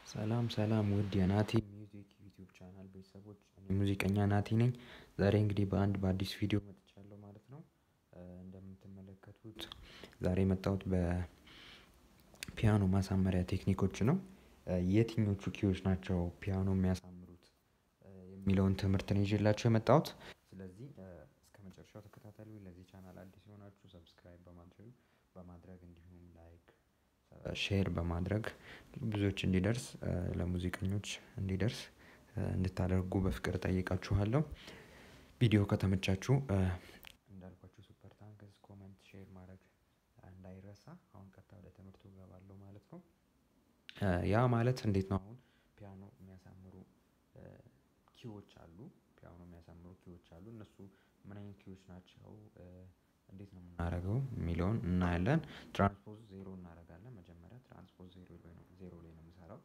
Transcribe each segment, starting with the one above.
ሰላም ሰላም ውድ የናቲ ሚውዚክ ዩቲዩብ ቻናል ቤተሰቦች፣ እኔ ሙዚቀኛ ናቲ ነኝ። ዛሬ እንግዲህ በአዲስ ቪዲዮ መጥቻለሁ ማለት ነው። እንደምትመለከቱት ዛሬ የመጣሁት በፒያኖ ማሳመሪያ ቴክኒኮች ነው። የትኞቹ ኪዎች ናቸው ፒያኖ የሚያሳምሩት የሚለውን ትምህርት ነው ይዤላችሁ የመጣሁት። ስለዚህ እስከ መጨረሻው ተከታተሉ። ለዚህ ቻናል አዲስ የሆናችሁ ሰብስክራይብ በማድረግ እንዲሁም ላይክ ሼር በማድረግ ብዙዎች እንዲደርስ ለሙዚቀኞች እንዲደርስ እንድታደርጉ በፍቅር ጠይቃችኋለሁ። ቪዲዮ ከተመቻችሁ እንዳልኳችሁ ሱፐር ታንክስ፣ ኮሜንት፣ ሼር ማድረግ እንዳይረሳ። አሁን ቀጥታ ወደ ትምህርቱ እገባለሁ ማለት ነው። ያ ማለት እንዴት ነው? አሁን ፒያኖ የሚያሳምሩ ኪዎች አሉ። እነሱ ምን አይነት ኪዎች ናቸው? እንዴት ነው የምናደርገው የሚለውን እናያለን። ትራንስፖዝ ዜሮ እናደርጋለን። መጀመሪያ ትራንስፖዝ ዜሮ ላይ ነው የምሰራው።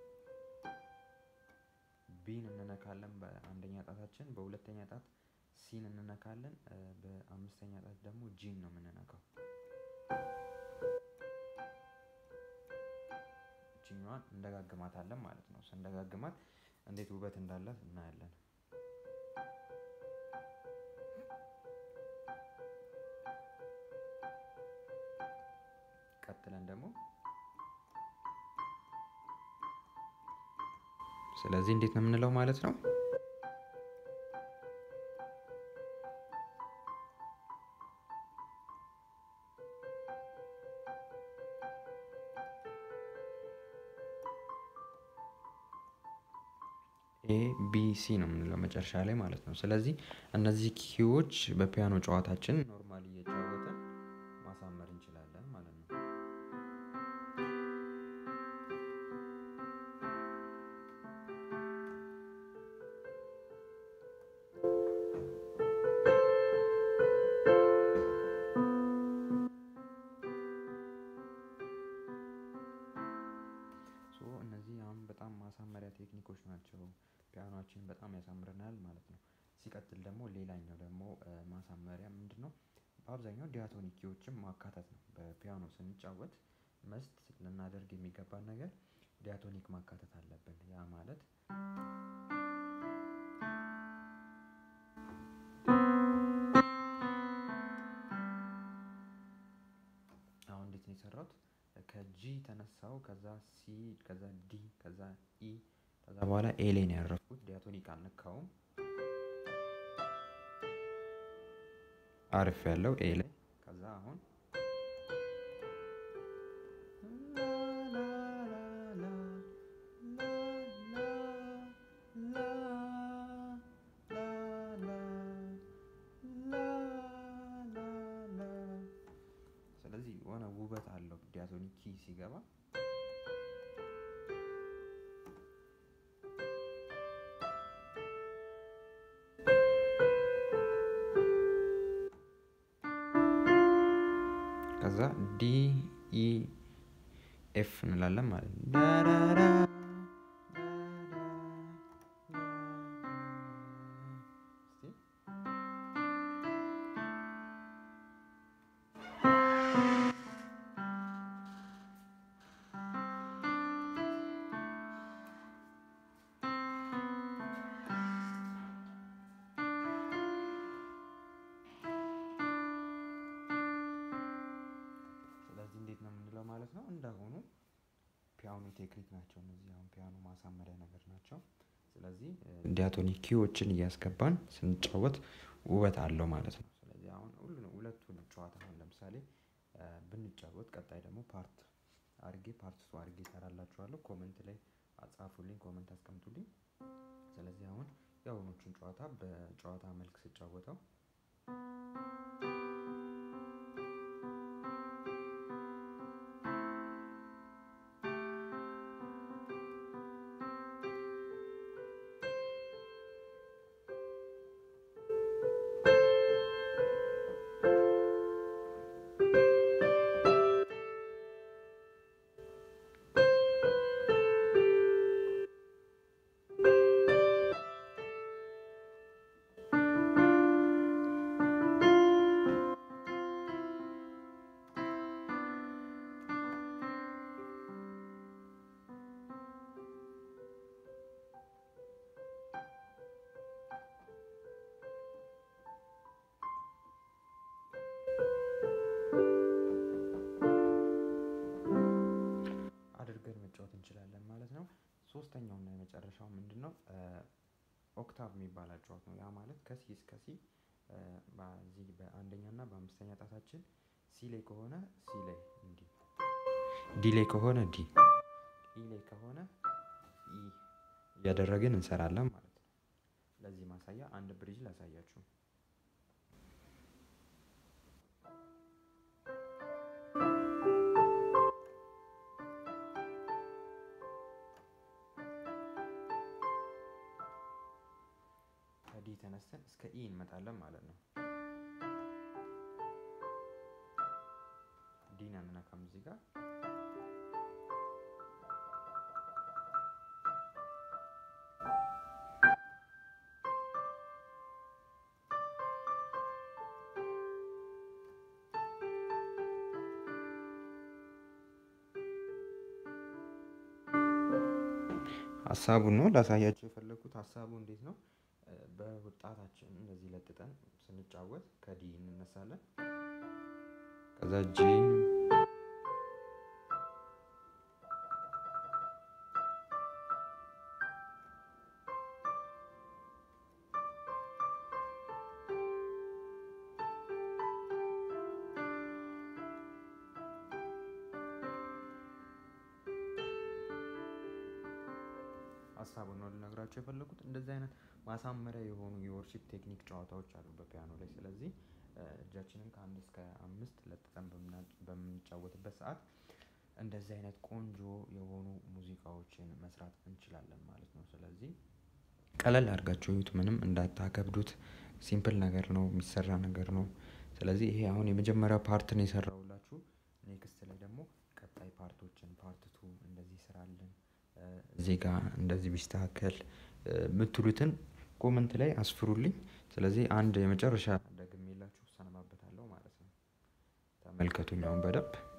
ቢን እንነካለን በአንደኛ ጣታችን፣ በሁለተኛ ጣት ሲን እንነካለን፣ በአምስተኛ ጣት ደግሞ ጂን ነው የምንነካው። እቺኛዋን እንደጋግማታለን ማለት ነው። ስንደጋግማት እንዴት ውበት እንዳላት እናያለን። ቀጥለን ደግሞ ስለዚህ እንዴት ነው የምንለው ማለት ነው። ኤ ቢ ሲ ነው የምንለው መጨረሻ ላይ ማለት ነው። ስለዚህ እነዚህ ኪዎች በፒያኖ ጨዋታችን ኖርማሊ እየተጫወተን ማሳመር እንችላለን ማለት ነው። እነዚህ አሁን በጣም ማሳመሪያ ቴክኒኮች ናቸው። ፒያኖችን በጣም ያሳምረናል ማለት ነው። ሲቀጥል ደግሞ ሌላኛው ደግሞ ማሳመሪያ ምንድነው? በአብዛኛው ዲያቶኒክ ኪዎችን ማካተት ነው። በፒያኖ ስንጫወት መስት ልናደርግ የሚገባን ነገር ዲያቶኒክ ማካተት አለብን። ያ ማለት አሁን እንዴት ነው የሰራሁት? ከጂ ተነሳው፣ ከዛ ሲ፣ ከዛ ዲ፣ ከዛ ኢ፣ ከዛ በኋላ ኤ ላይ ነው ያረፍኩት። ዲያቶኒክ አልነካውም። አርፍ ያለው ኤ ላይ። ከዛ አሁን ስለዚህ የሆነ ውበት አለው ዲያቶኒክ ኪ ሲገባ። ከዛ ዲ ኢ ኤፍ እንላለን ማለት ነው። እንዴት ነው የምንለው ማለት ነው። እንዳሁኑ ፒያኖ ቴክኒክ ናቸው እነዚህ። አሁን ፒያኖ ማሳመሪያ ነገር ናቸው። ስለዚህ ዲያቶኒክ ኪዎችን እያስገባን ስንጫወት ውበት አለው ማለት ነው። ስለዚህ አሁን ሁለቱን ጨዋታ አሁን ለምሳሌ ብንጫወት፣ ቀጣይ ደግሞ ፓርት ቱ አድርጌ እሰራላችኋለሁ። ኮሜንት ላይ አጻፉልኝ፣ ኮሜንት አስቀምጡልኝ። ስለዚህ አሁን የአሁኖቹን ጨዋታ በጨዋታ መልክ ስጫወተው መጫወት እንችላለን ማለት ነው። ሶስተኛው እና የመጨረሻው ምንድነው? ኦክታቭ የሚባል አጫዋት ነው። ያ ማለት ከሲ እስከ ሲ በዚህ በአንደኛ እና በአምስተኛ ጣታችን ሲ ላይ ከሆነ ሲ ላይ እንዲህ፣ ዲ ላይ ከሆነ ዲ፣ ኢ ላይ ከሆነ ኢ እያደረግን እንሰራለን ማለት ነው። ለዚህ ማሳያ አንድ ብሪጅ ላሳያችሁ። ከዲ ተነስተን እስከ ኢ እንመጣለን ማለት ነው። ዲን አንነካም እዚህ ጋር። ሀሳቡን ነው ላሳያችሁ የፈለኩት። ሀሳቡ እንዴት ነው? በወጣታችን እንደዚህ ለጥጠን ስንጫወት ከዲ እንነሳለን። ከዛ ጂ፣ ሀሳቡን ነው ልነግራችሁ የፈለኩት። እንደዚህ አይነት ማሳመሪያ የሆኑ የወርሺፕ ቴክኒክ ጨዋታዎች አሉ በፒያኖ ላይ። ስለዚህ እጃችንን ከ1 እስከ 5 ለጥጠን በምንጫወትበት ሰዓት እንደዚህ አይነት ቆንጆ የሆኑ ሙዚቃዎችን መስራት እንችላለን ማለት ነው። ስለዚህ ቀለል አድርጋችሁ እዩት፣ ምንም እንዳታከብዱት። ሲምፕል ነገር ነው፣ የሚሰራ ነገር ነው። ስለዚህ ይሄ አሁን የመጀመሪያው ፓርት ነው የሰራሁላችሁ። ኔክስት ላይ ደግሞ ቀጣይ ፓርቶችን ፓርት 2 እንደዚህ ስራለን፣ እዚህ ጋር እንደዚህ ቢስተካከል የምትሉትን ኮመንት ላይ አስፍሩልኝ። ስለዚህ አንድ የመጨረሻ ደግሜላችሁ ሰነባበታለሁ ማለት ነው። ተመልከቱኝ አሁን በደንብ